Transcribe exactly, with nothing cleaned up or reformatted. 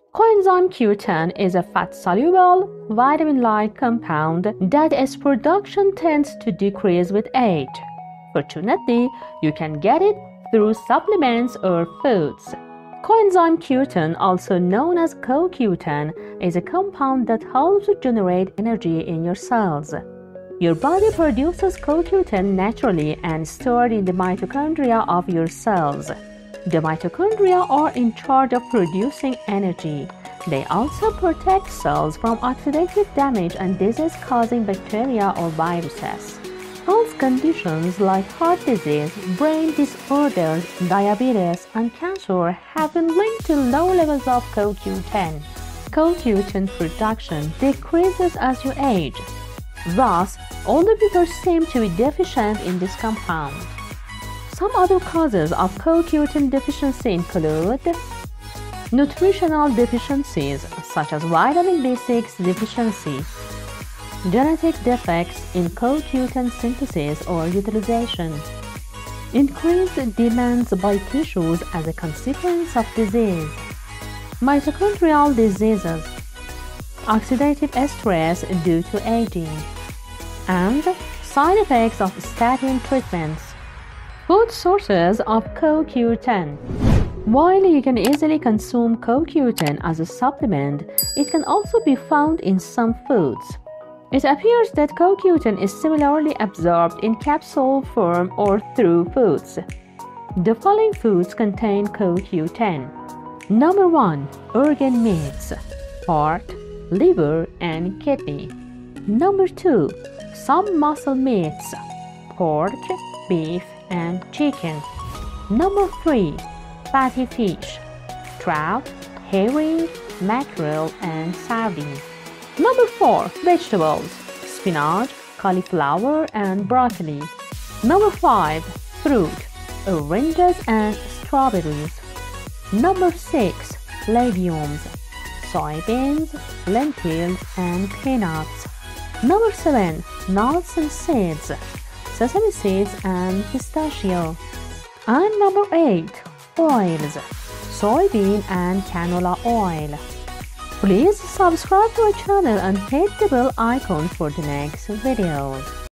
Coenzyme Q ten is a fat-soluble, vitamin-like compound that its production tends to decrease with age. Fortunately, you can get it through supplements or foods. Coenzyme Q ten, also known as co Q ten, is a compound that helps to generate energy in your cells. Your body produces co Q ten naturally and stored in the mitochondria of your cells. The mitochondria are in charge of producing energy. They also protect cells from oxidative damage and disease-causing bacteria or viruses. Health conditions like heart disease, brain disorders, diabetes, and cancer have been linked to low levels of co Q ten. co Q ten production decreases as you age. Thus, older people seem to be deficient in this compound. Some other causes of co Q ten deficiency include nutritional deficiencies such as vitamin B six deficiency, genetic defects in co Q ten synthesis or utilization, increased demands by tissues as a consequence of disease, mitochondrial diseases, oxidative stress due to aging, and side effects of statin treatments. Food sources of co Q ten. While you can easily consume co Q ten as a supplement, it can also be found in some foods. It appears that co Q ten is similarly absorbed in capsule form or through foods. The following foods contain co Q ten. Number one. Organ meats: heart, liver, and kidney. Number two. Some muscle meats: pork, beef, and chicken. Number three. Fatty fish: trout, herring, mackerel, and sardine. Number four. Vegetables: spinach, cauliflower, and broccoli. Number five. Fruit: oranges and strawberries. Number six. Legumes: soybeans, lentils, and peanuts. Number seven. Nuts and seeds: sesame seeds and pistachio. And number eight. Oils: soybean and canola oil. Please subscribe to our channel and hit the bell icon for the next videos.